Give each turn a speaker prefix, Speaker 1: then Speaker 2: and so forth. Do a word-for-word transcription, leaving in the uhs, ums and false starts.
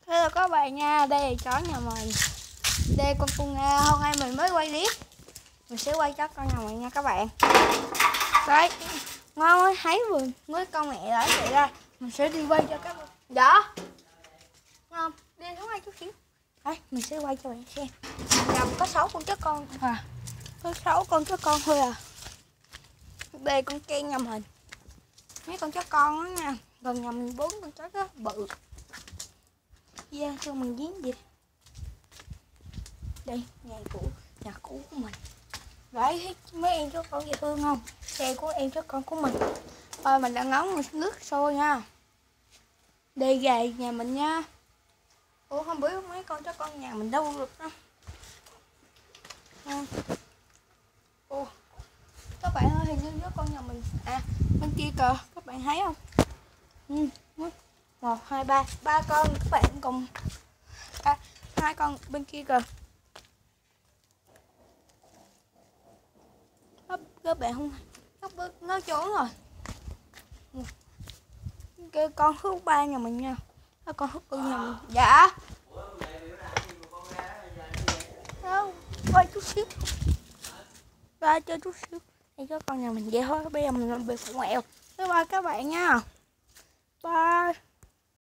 Speaker 1: Hello các bạn nha, đây là chó nhà mình. Đây con cu Nga, hôm nay mình mới quay clip. Mình sẽ quay chó con nhà mình nha các bạn. Đấy, ngon ơi, thấy vừa mới con mẹ đã chạy ra. Mình sẽ đi quay cho các bạn. Đó ngon, đi xuống đây chút xíu. Đấy, mình sẽ quay cho bạn xem. Nhà mình có sáu con chó con à. Có sáu con chó con thôi à. Đây con Ken nhà mình. Mấy con chó con đó nha. Gần nhà mình bốn con chó đó bự. Yeah, cho mình giếng gì đây, nhà cũ nhà cũ của mình. Đấy, mấy em chó con dễ thương không? Xe của em chó con của mình. Thôi mình đã ngóng nước sôi nha. Đây gà nhà mình nha. Ủa không biết mấy con chó con nhà mình đâu được đâu. Ủa các bạn ơi, hình như chó con nhà mình à bên kia kìa, các bạn thấy không? Ừ, một hai ba ba con các bạn cùng à, hai con bên kia kìa. Các bạn không nó bước nó trốn rồi. Cái con hút ba nhà mình nha. Cái con hút ba nhà mình. Dạ đâu quay chút xíu ra chơi chút xíu. Đây cho con nhà mình vậy thôi. Bây giờ mình làm việc ngoẹo. Bye bye các bạn nha. Bye.